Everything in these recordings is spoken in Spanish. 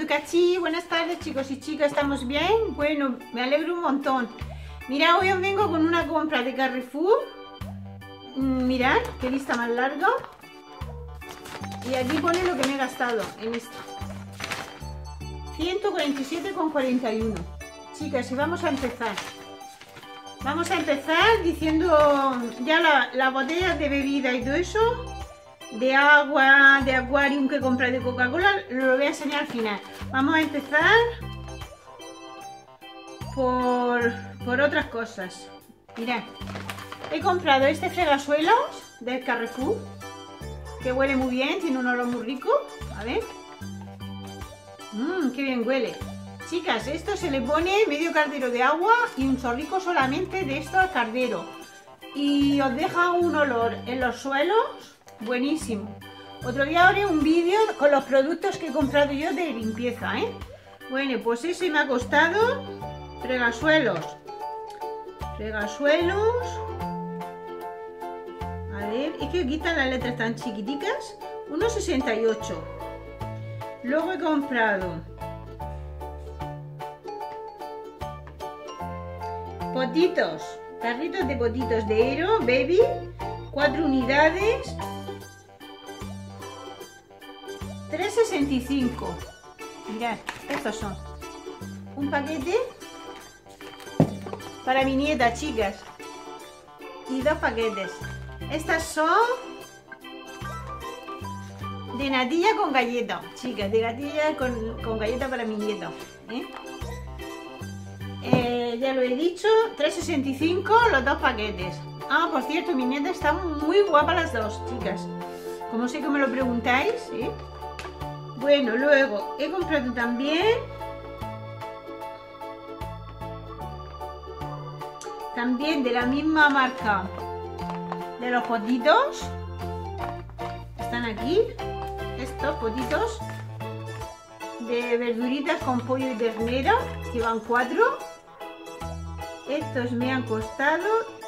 Cachí, buenas tardes chicos y chicas, ¿estamos bien? Bueno, me alegro un montón. Mirad, hoy os vengo con una compra de Carrefour. Mirad, qué lista más larga. Y aquí pone lo que me he gastado en esto. 147,41. Chicas, y vamos a empezar. Vamos a empezar diciendo ya las botellas de bebida y todo eso. De agua, de Aquarium que compré de Coca-Cola, lo voy a enseñar al final. Vamos a empezar por otras cosas. Mirad, he comprado este fregasuelos del Carrefour, que huele muy bien, tiene un olor muy rico. A ver, qué bien huele. Chicas, esto se le pone medio caldero de agua y un chorrico solamente de esto al caldero, y os deja un olor en los suelos buenísimo. Otro día haré un vídeo con los productos que he comprado yo de limpieza, ¿eh? Bueno, pues ese me ha costado fregasuelos. A ver, es que quitan las letras tan chiquiticas. 1,68. Luego he comprado potitos, tarritos de potitos de Ero Baby, 4 unidades, 3,65. Mirad, estos son un paquete para mi nieta, chicas, y 2 paquetes. Estas son de natilla con galleta, chicas, de natilla con galleta para mi nieta, ya lo he dicho, 3,65 los 2 paquetes. Ah, por cierto, mi nieta está muy guapa las dos, chicas, como sé que me lo preguntáis, ¿eh? Bueno, luego he comprado también de la misma marca de los potitos. Están aquí estos potitos de verduritas con pollo y ternera, que van 4. Estos me han costado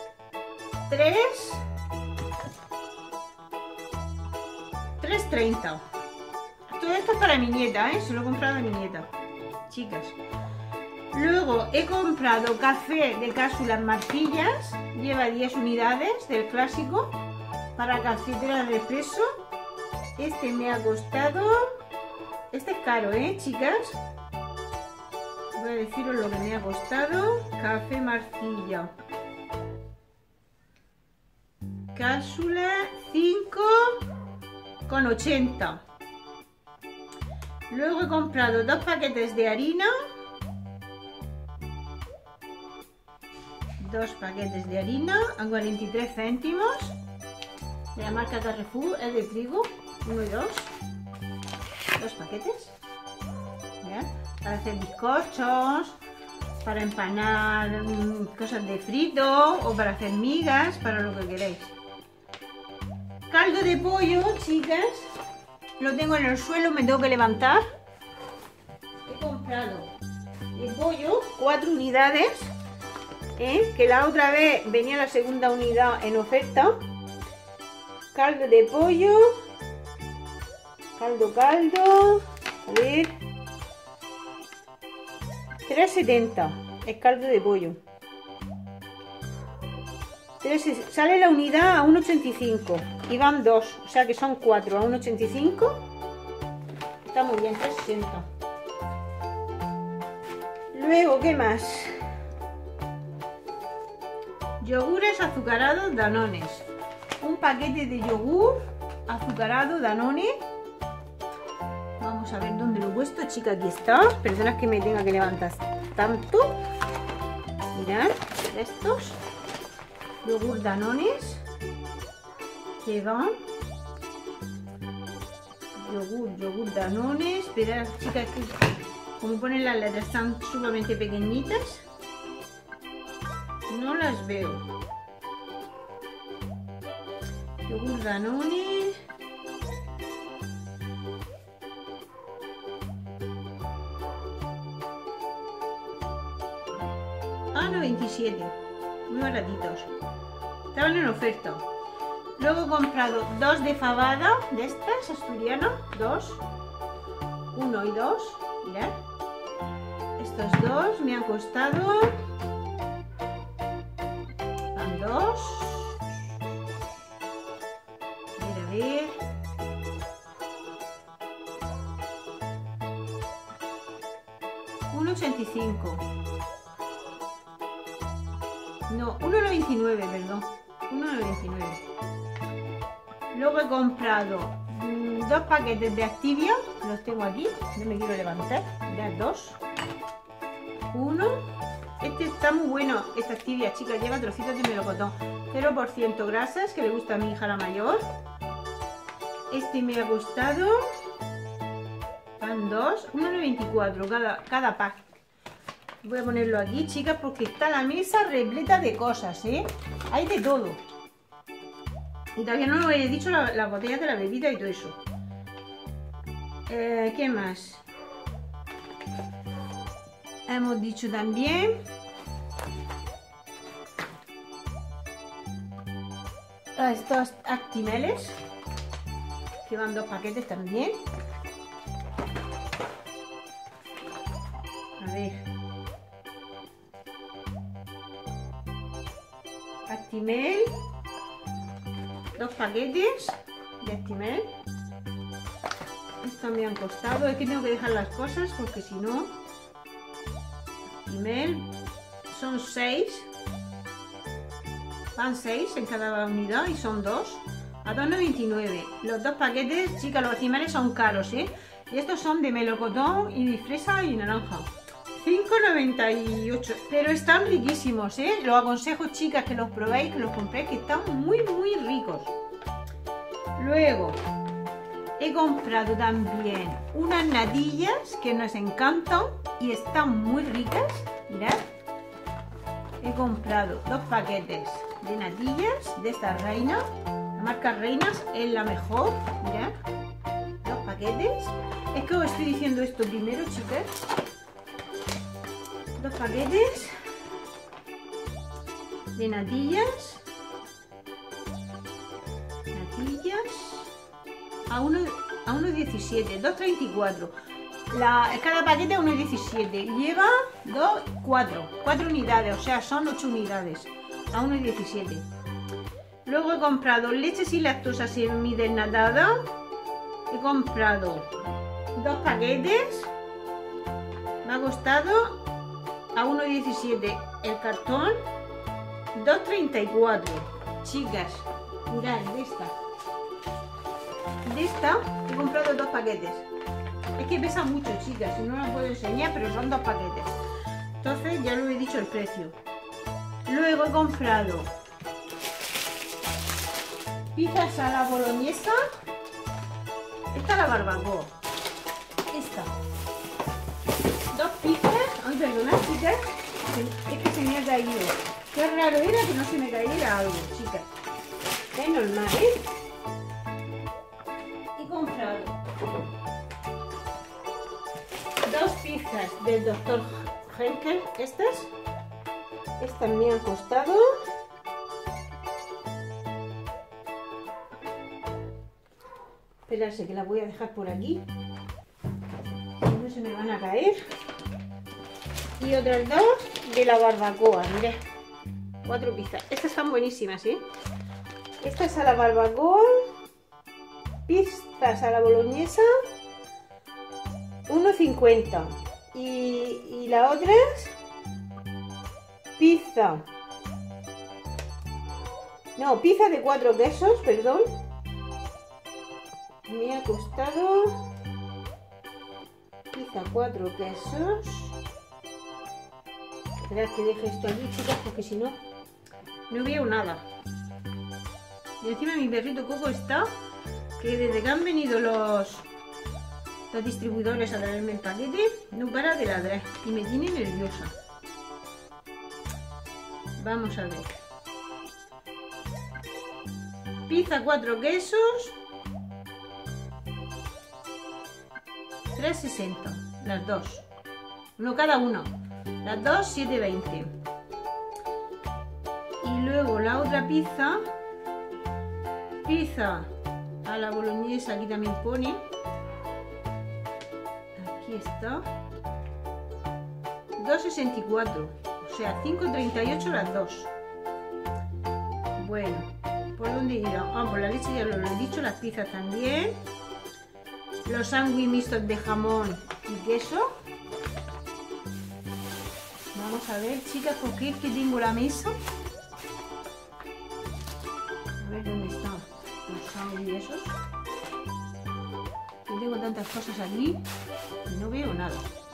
3,30. Todo esto es para mi nieta, se lo he comprado a mi nieta, chicas. Luego he comprado café de cápsulas marquillas, lleva 10 unidades del clásico para cafetera de expreso. Este me ha costado, este es caro, chicas. Voy a deciros lo que me ha costado. Café marquilla, cápsula, 5,80. Luego he comprado 2 paquetes de harina. 2 paquetes de harina a 43 céntimos. De la marca Carrefour, es de trigo. 1 y 2. 2 paquetes. ¿Ya? Para hacer bizcochos, para empanar cosas de frito o para hacer migas, para lo que queréis. Caldo de pollo, chicas. Lo tengo en el suelo, me tengo que levantar. He comprado de pollo 4 unidades, que la otra vez venía la segunda unidad en oferta. Caldo de pollo, caldo, a ver, 3,70 es caldo de pollo. Sale la unidad a 1,85 y van 2, o sea que son 4 a 1,85. Está muy bien, 3,60. Luego, ¿qué más? Yogures azucarados Danones. Un paquete de yogur azucarado Danone. Vamos a ver dónde lo he puesto, chica, aquí está. Perdonad que me tenga que levantar tanto. Mirad, estos yogur Danones que van. Yogur Danones. Esperad, chicas, que como ponen las letras están sumamente pequeñitas. No las veo. Yogur Danone. Ah, 97. Muy baratitos. Estaban en oferta. Luego he comprado 2 de fabada, de estas, asturiana. 2. 1 y 2. Mirad. Estos dos me han costado... Van dos. A ver. $1,85. No, $1,99, perdón. $1,99. Luego he comprado dos paquetes de Activia. Los tengo aquí. No me quiero levantar. Mirad, dos. Uno. Este está muy bueno. Esta Activia, chicas, lleva trocitos de melocotón. 0% grasas, que le gusta a mi hija la mayor. Este me ha costado... Van dos. $1,94 cada pack. Voy a ponerlo aquí, chicas, porque está la mesa repleta de cosas, ¿eh? Hay de todo. Y todavía no os he dicho las botellas de la bebida y todo eso. ¿Qué más? Hemos dicho también... estos Actimeles, que van dos paquetes también. A ver. Actimel. Dos paquetes de Actimel. Estos me han costado. Es que tengo que dejar las cosas porque si no... Actimel. Son 6. Van 6 en cada unidad y son 2. A $2,99. Los dos paquetes, chicas, los Actimeles son caros, ¿eh? Y estos son de melocotón y de fresa y naranja. $5,98. Pero están riquísimos, ¿eh? Los aconsejo, chicas, que los probéis, que los compréis, que están muy, muy ricos. Luego, he comprado también unas natillas que nos encantan y están muy ricas. Mirad. He comprado dos paquetes de natillas de esta Reina. La marca Reinas es la mejor. Mirad. Dos paquetes. Es que os estoy diciendo esto primero, chicas. Dos paquetes de natillas. A 1,17. 2,34. Cada paquete a 1,17. Lleva 4 unidades. O sea, son 8 unidades. A 1,17. Luego he comprado leche sin lactosa semidesnatada. He comprado dos paquetes. Me ha costado a 1,17 el cartón. 2,34. Chicas, mirad, de esta he comprado dos paquetes. Es que pesa mucho, chicas, y no lo puedo enseñar, pero son dos paquetes. Entonces ya lo he dicho el precio. Luego he comprado pizzas a la boloñesa. Esta la barbacoa. Esta. Dos pizzas. Ay, perdonad, chicas. Es que se me ha caído. Qué raro era que no se me cayera algo, chicas. Es normal, ¿eh? He comprado dos pizzas del Dr. Henkel. Estas me han costado esperarse que las voy a dejar por aquí, no se me van a caer. Y otras dos de la barbacoa, mirad, 4 pizzas. Estas están buenísimas, ¿eh? Esta es a la barbacoa, pizzas a la boloñesa, 1,50. Y la otra es pizza de 4 quesos, perdón. Me ha costado pizza 4 quesos. Esperad que deje esto aquí, chicas, porque si no, no veo nada. Y encima mi perrito Coco está, que desde que han venido los distribuidores a traerme el paquete, no para de ladrar y me tiene nerviosa. Vamos a ver. Pizza 4 quesos, 3,60 las dos. Uno cada uno. Las dos 7,20. Y luego la otra pizza a la boloñesa, aquí también pone. Aquí Esto 2,64, o sea 5,38 las dos. Bueno, ¿por dónde irá? Ah, por la leche ya lo he dicho, las pizzas también. Los sándwiches mixtos de jamón y queso. Vamos a ver, chicas, porque es que tengo la mesa. A ver dónde están los sándwiches esos. Yo tengo tantas cosas aquí y no veo nada.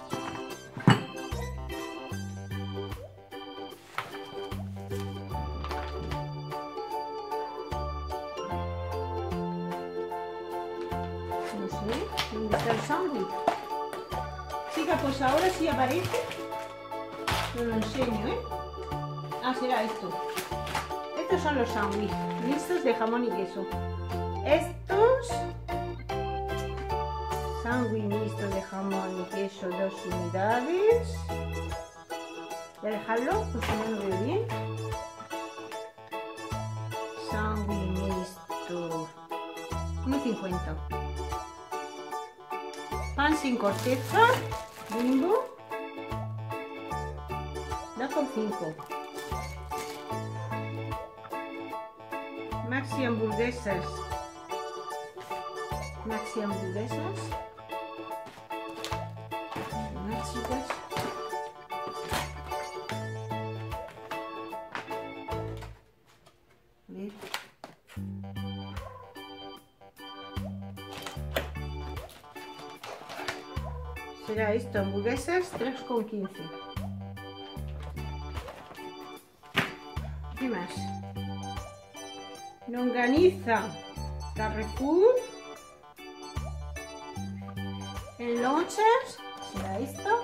No sé dónde está el sándwich. Chicas, pues ahora sí aparece. Os lo enseño, ¿eh? Ah, será esto. Estos son los sándwiches mixtos de jamón y queso. Estos sándwich mixto de jamón y queso, 2 unidades. Voy a dejarlo, porque no lo veo bien. Sándwich mixto, 1,50. Pan sin corteza, Bimbo, 2,5. Maxi hamburguesas. Maxi hamburguesas. Unas chicas. A ver. Será esto, hamburguesas 3,15. ¿Qué más? Longaniza Carrefour en lonchas, será esto.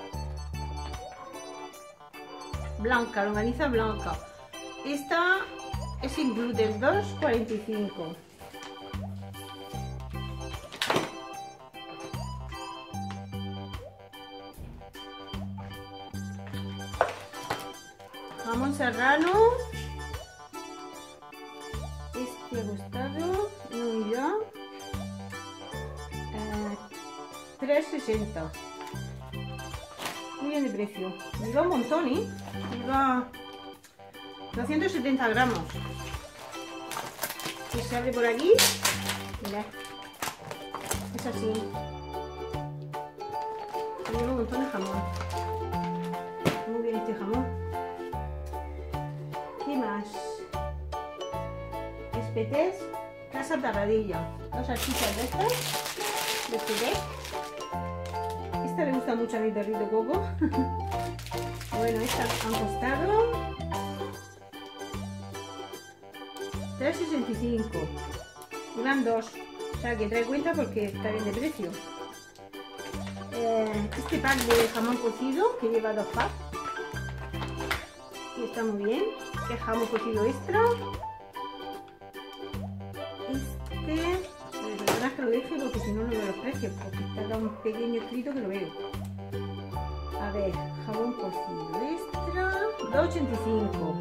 Blanca, longaniza blanca. Esta es sin gluten, 2,45. Jamón serrano. Este ha costado una unidad 3,60. Muy bien de precio. Lleva un montón, ¿eh? Lleva 270 gramos. Y se abre por aquí. Mirad. Es así. Lleva un montón de jamón. Muy bien este jamón. ¿Qué más? Espetés, Casa Tarradilla. 2 salchichas de estas. De espetés. Esta le gusta mucho a mi perrito Coco. Bueno, estas han costado 3,65. Llevan 2. O sea que trae cuenta porque está bien de precio. Este pack de jamón cocido que lleva 2 packs. Y está muy bien. Que es jamón cocido extra. Perdonad que lo deje porque si no, no veo los precios. Porque está tan pequeño escrito que lo veo. A ver, jamón cocido extra, 2,85.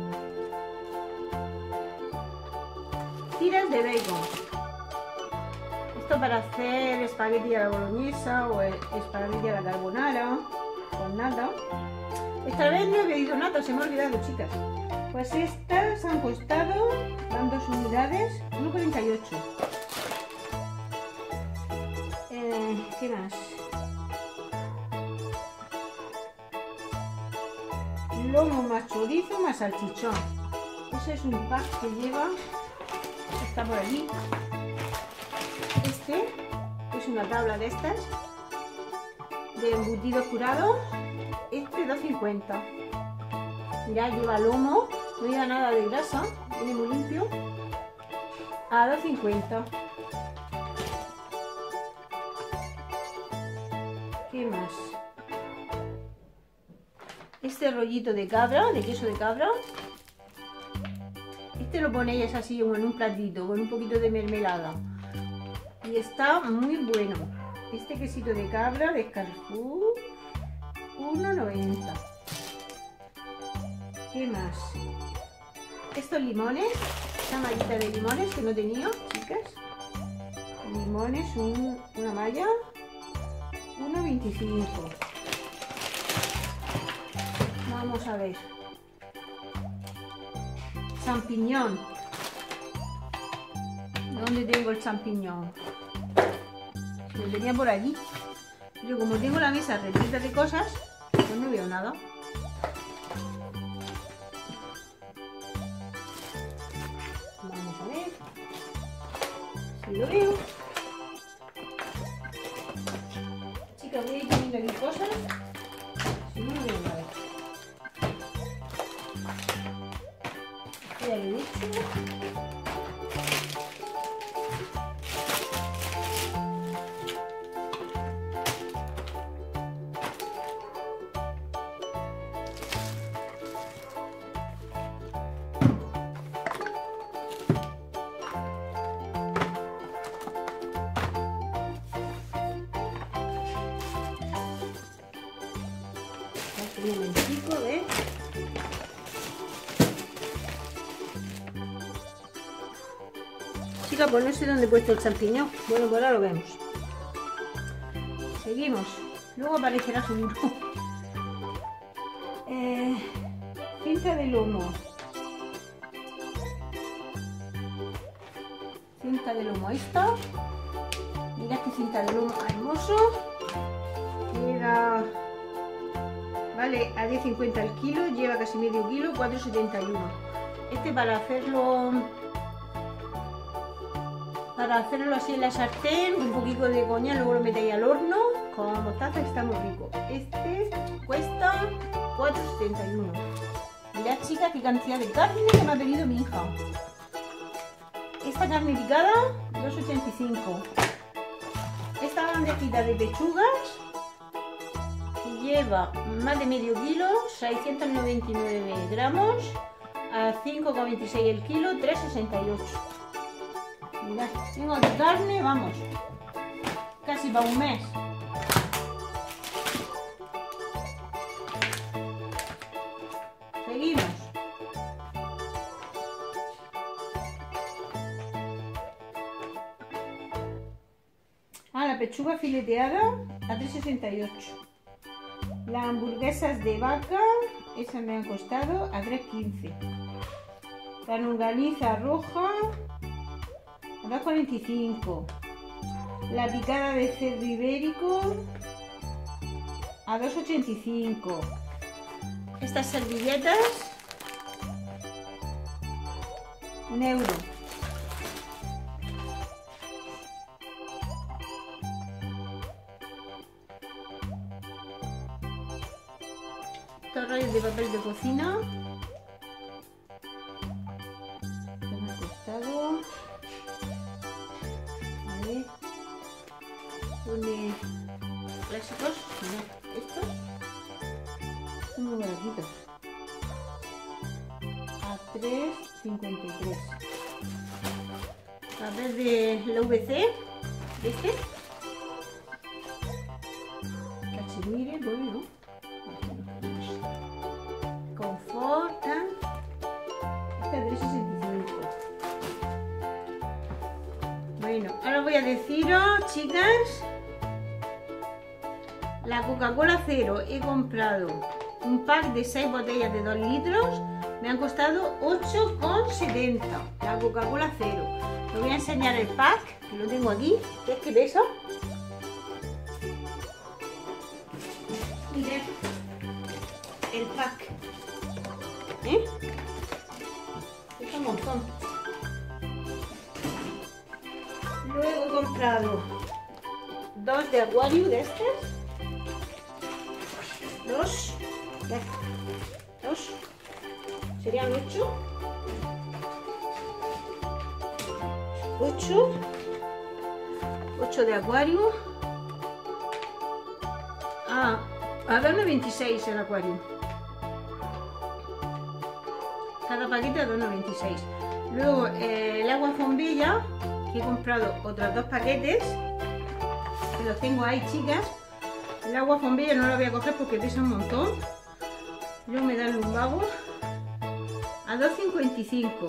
Tiras de bacon. Esto para hacer espagueti a la boloñesa o espagueti a la carbonara con nata. Esta vez no he pedido nata, se me ha olvidado, chicas. Pues estas han costado, dan 2 unidades, 1,48. ¿Qué más? Lomo más chorizo más salchichón. Ese es un pack que lleva, está por allí. Este es una tabla de estas, de embutidos curados. Este 2,50. Mirad, lleva lomo, no lleva nada de grasa, viene muy limpio. A 2,50. ¿Qué más? Este rollito de cabra, de queso de cabra. Este lo ponéis así en un platito con un poquito de mermelada. Y está muy bueno. Este quesito de cabra de Carrefour, 1,90. ¿Qué más? Estos limones, esta mallita de limones que no tenía, chicas. Limones, una malla, 1,29. 2,25. Vamos a ver. Champiñón. ¿Dónde tengo el champiñón? Lo tenía por allí. Yo como tengo la mesa repleta de cosas, pues no veo nada. Vamos a ver si lo veo. Chicas, voy a ir poniendo aquí cosas. Si no, no veo nada. Ya lo he dicho. Un momentico, ¿ves? Chica, pues no sé dónde he puesto el champiñón. Bueno, pues ahora lo vemos. Seguimos. Luego aparecerá seguro. Cinta de lomo. Cinta de lomo. Ahí está. Mirad qué cinta de lomo hermoso. Mira. Vale a 10,50 el kilo, lleva casi medio kilo, 4,71. Este para hacerlo así en la sartén, un poquito de coña, luego lo metéis al horno con mostaza, está muy rico. Este cuesta 4,71. Mirad, chicas, qué cantidad de carne que me ha pedido mi hija. Esta carne picada, 2,85. Esta bandejita de pechugas lleva más de medio kilo, 699 gramos, a 5,26 el kilo, 3,68. Mirad, tengo aquí carne, vamos, casi para un mes. Seguimos. La pechuga fileteada a 3,68. Las hamburguesas de vaca, esas me han costado a 3,15. La longaniza roja a 2,45. La picada de cerdo ibérico a 2,85. Estas servilletas, €1. Estos rollos de papel de cocina que me ha costado, a ver, pone clásicos, mirad, estos son muy baratitos, a 3,53. Papel de la VC, este cachemire, bueno, confort, esta es 3,65. Bueno, ahora voy a deciros, chicas, la Coca-Cola Cero. He comprado un pack de 6 botellas de 2 litros, me han costado 8,70. La Coca-Cola Cero. Os voy a enseñar el pack, que lo tengo aquí. ¿Qué es que pesa? Mirad el pack. Pesa un montón. Luego he comprado 2 de acuario de estas. 2. Serían 8. 8 de acuario. A 2,96 el acuario. Cada paquete a 2,96. Luego el agua bombilla, que he comprado otros 2 paquetes, que los tengo ahí, chicas. El agua bombilla no la voy a coger porque pesa un montón. Luego me da el lumbago a 2,55.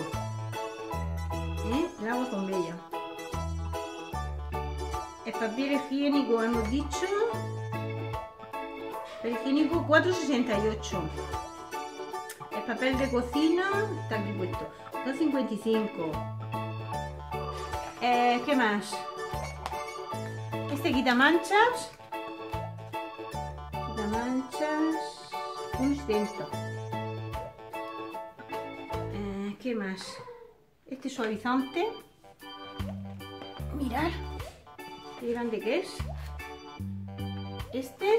El agua bombilla. El papel higiénico hemos dicho El higiénico 4,68. El papel de cocina está aquí puesto. 2,55. ¿Qué más? Este quita manchas. Quita manchas. Un centro. ¿Qué más? Este suavizante. Mirad qué grande que es. Este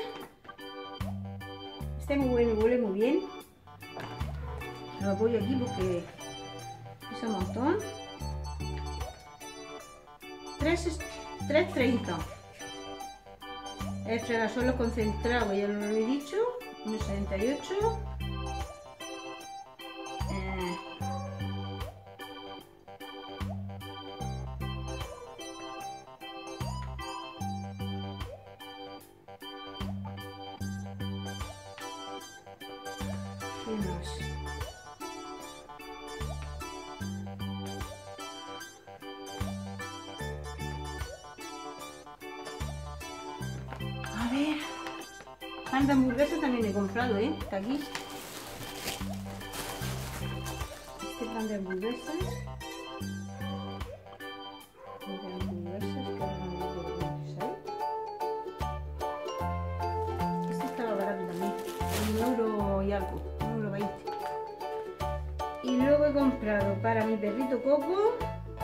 muy bueno, huele muy bien. Lo apoyo aquí porque pesa un montón. 3,30. El fregasuelo concentrado, ya lo he dicho. 1,78. ¿Qué más? A ver, pan de hamburguesa también he comprado, está aquí. Este pan de hamburguesas. Este estaba barato también, 1 € y algo, 1,20 €. Y luego he comprado para mi perrito Coco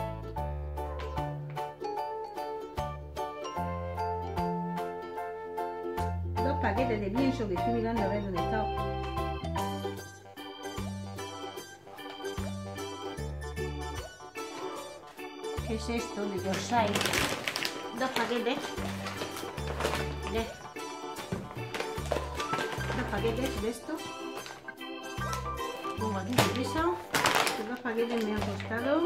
paquetes de pienso, que estoy mirando a ver dónde está. ¿Qué es esto de Yorsai? 2 paquetes. Mirad. 2 paquetes de estos. Pongo aquí de pesa. Estos 2 paquetes me han costado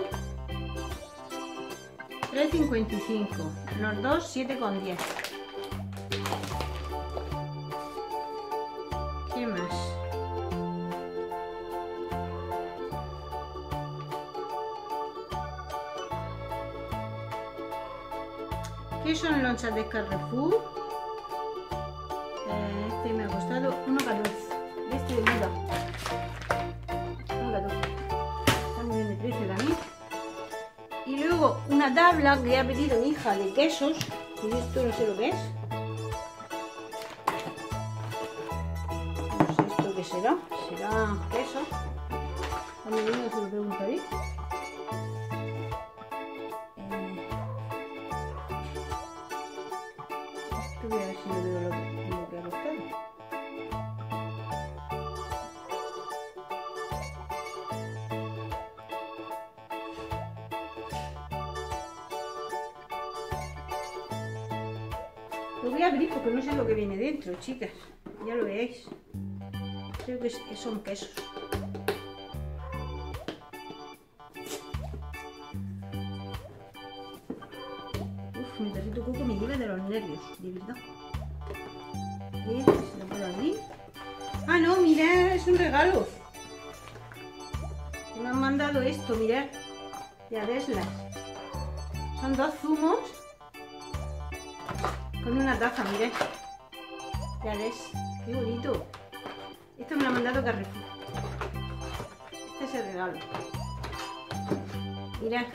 3,55. Los dos 7,10. ¿Qué más? ¿Qué son lonchas de Carrefour? Este me ha costado 1,14. Este de moda. 1,14. Está muy bien de precio también. Y luego una tabla que ha pedido mi hija de quesos. Y esto no sé lo que es. ¿Qué será? ¿Será queso? A mi niño se lo preguntaré. Esto voy a ver si lo veo lo que ha costado. Lo voy a abrir porque no sé lo que viene dentro, chicas. Ya lo veréis. Creo que son quesos. Uf, mi perrito Coco me lleva de los nervios, de verdad. A ver si lo puedo abrir. Ah, no, mirad, es un regalo. Me han mandado esto, mirad. De Adeslas. Son 2 zumos con una taza, mirad. Ya ves, qué bonito. Esto me lo ha mandado Carrefour. Este es el regalo. Mirad.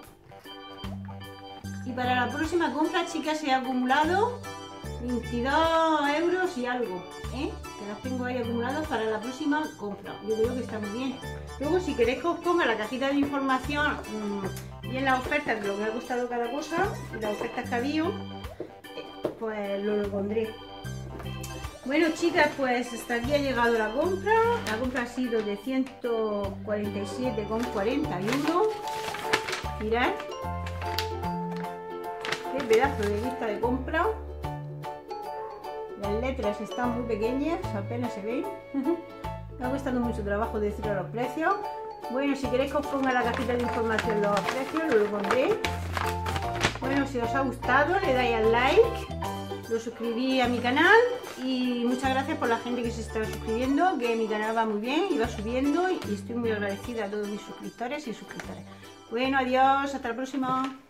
Y para la próxima compra, chicas, he acumulado 22 € y algo, que las tengo ahí acumuladas para la próxima compra. Yo creo que está muy bien. Luego, si queréis que os ponga la cajita de información y en las ofertas de lo que ha costado cada cosa, y las ofertas que ha habido, pues lo pondré. Bueno, chicas, pues hasta aquí ha llegado la compra. La compra ha sido de 147,41. Mirad. Qué pedazo de lista de compra. Las letras están muy pequeñas, apenas se ven. Me ha costado mucho trabajo decir los precios. Bueno, si queréis que os ponga la cajita de información los precios, lo pondré. Bueno, si os ha gustado, le dais al like. Lo suscribí a mi canal y muchas gracias por la gente que se está suscribiendo, que mi canal va muy bien y va subiendo y estoy muy agradecida a todos mis suscriptores y suscriptores. Bueno, adiós, hasta la próxima.